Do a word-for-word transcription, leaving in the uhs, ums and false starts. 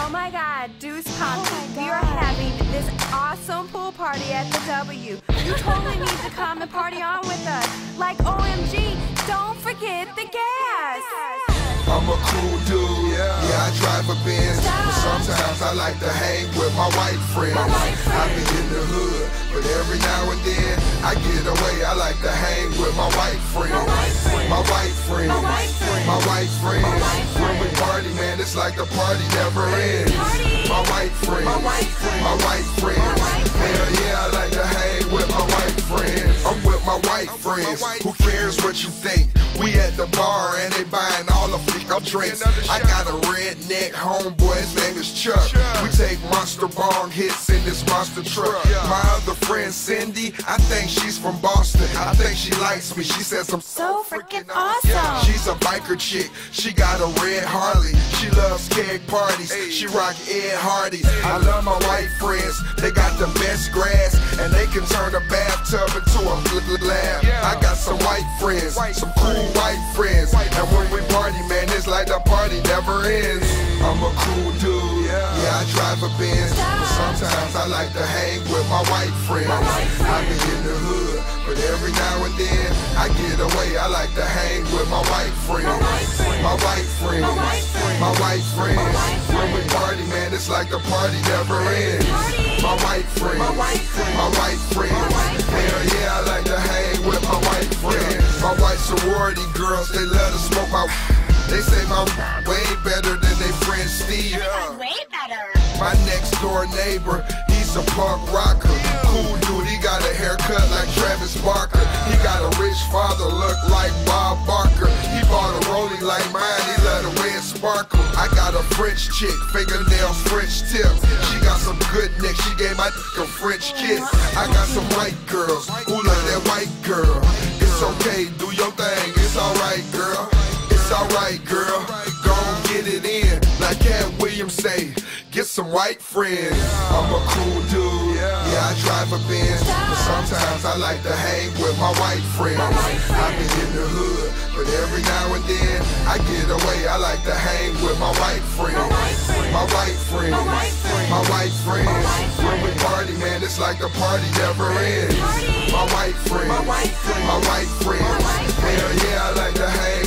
Oh my God, Duece Poppi, oh we are having this awesome pool party at the W. You totally need to come and party on with us. Like O M G, don't forget the gas. I'm a cool dude, yeah, yeah I drive a Benz, but sometimes I like to hang with my white friends. My white friends. I be in the hood, but every now and then I get away. I like to hang with my white friends. My white friends. My white friends. My white friends. My white friends. My white friends. When we party, man, it's like the party never ends. Party. My white friends. My white friends. My white friends. Hell yeah, I like to hang with my white friends. I'm with my white friends. Who cares what you think? We at the bar and they buying all the freak up drinks. I got a redneck homeboy, his name is Chuck. We take monster bong hits in this monster truck. My other friend Cindy, I think she's from Boston. I think she likes me. She says I'm so freaking awesome. She's a biker chick. She got a red Harley. She loves keg parties. She rock Ed Hardy. I love my white friends. They got the best grass and they can turn a bathtub into a lab. I got some white friends, some cool white friends, and when we party, man, it's like the party never ends. I'm a cool dude, yeah, I drive a Benz, but sometimes I like to hang with my white friends. I be in the hood, but every now and then I get away. I like to hang with my white friends. My white friends, my white friends. When we party, man, it's like the party never ends. My white friends, my white friends. Hell yeah, I like to hang with my white friends. My white sorority girls, they let us smoke my. They say my way better than they friend Steve. Way better. My next door neighbor, he's a punk rocker. Cool dude, he got a haircut like Travis Barker. He got a rich father, look like Bob Barker. He bought a rollie like mine, he let her wear sparkle. I got a French chick, fingernails French tip. She got some good neck, she gave my dick a French kiss. I got some white girls who love that white girl. It's okay, do your thing, it's alright girl. It's alright girl, gon' get it in. Like Cat Williams say, get some white friends. I'm a cool dude, yeah I drive a Benz, but sometimes I like to hang with my white friends. I be in the hood, but every now and then I get away. I like to hang with my white friends. My white friends, my white friends. When we party, man, it's like the party never ends. My white friends, my white friends. Hell yeah, I like to hang